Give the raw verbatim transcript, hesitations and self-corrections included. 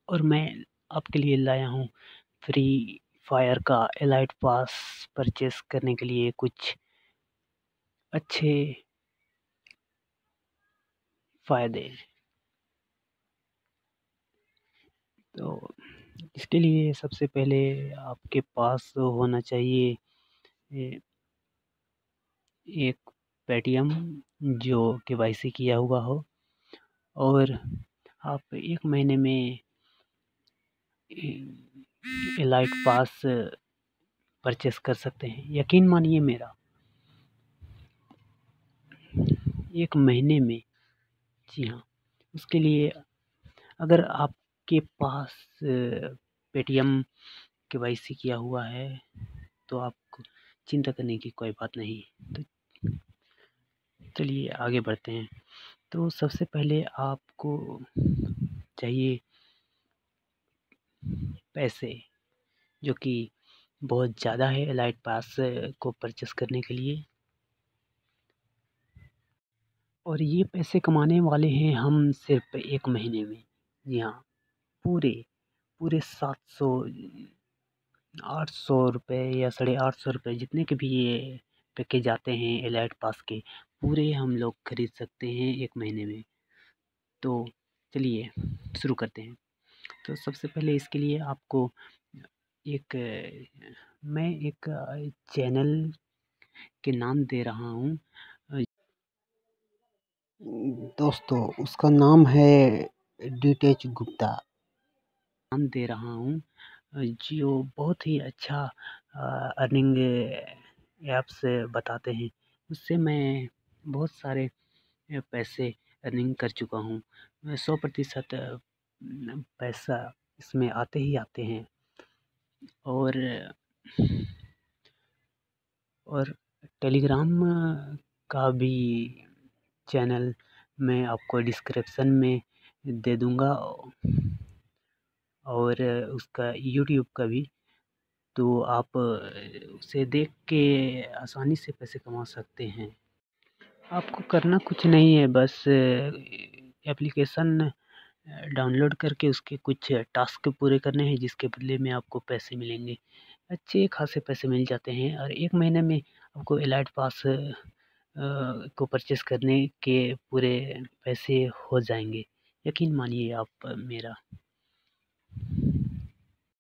और मैं आपके लिए लाया हूँ फ्री फायर का एलाइट पास परचेस करने के लिए कुछ अच्छे फ़ायदे। तो इसके लिए सबसे पहले आपके पास होना चाहिए ए, एक पेटीएम जो केवाईसी किया हुआ हो, और आप एक महीने में एलाइट पास परचेस कर सकते हैं। यकीन मानिए मेरा, एक महीने में। जी हाँ, उसके लिए अगर आपके पास पेटीएम केवाईसी किया हुआ है तो आपको चिंता करने की कोई बात नहीं। तो चलिए आगे बढ़ते हैं। तो सबसे पहले आपको चाहिए पैसे, जो कि बहुत ज़्यादा है एलाइट पास को परचेस करने के लिए। और ये पैसे कमाने वाले हैं हम सिर्फ एक महीने में। जी हाँ, पूरे पूरे सात सौ आठ सौ रुपये या साढ़े आठ सौ रुपये जितने के भी ये पैकेज आते हैं एलाइट पास के, पूरे हम लोग खरीद सकते हैं एक महीने में। तो चलिए शुरू करते हैं। तो सबसे पहले इसके लिए आपको एक मैं एक चैनल के नाम दे रहा हूँ दोस्तों, उसका नाम है डीटेच गुप्ता। नाम दे रहा हूँ जो बहुत ही अच्छा अर्निंग ऐप्स बताते हैं। उससे मैं बहुत सारे पैसे अर्निंग कर चुका हूँ। सौ प्रतिशत पैसा इसमें आते ही आते हैं। और और टेलीग्राम का भी चैनल मैं आपको डिस्क्रिप्शन में दे दूँगा, और उसका यूट्यूब का भी। तो आप उसे देख के आसानी से पैसे कमा सकते हैं। आपको करना कुछ नहीं है, बस एप्लीकेशन डाउनलोड करके उसके कुछ टास्क पूरे करने हैं, जिसके बदले में आपको पैसे मिलेंगे। अच्छे खासे पैसे मिल जाते हैं, और एक महीने में आपको एलाइट पास को परचेस करने के पूरे पैसे हो जाएंगे। यकीन मानिए आप मेरा।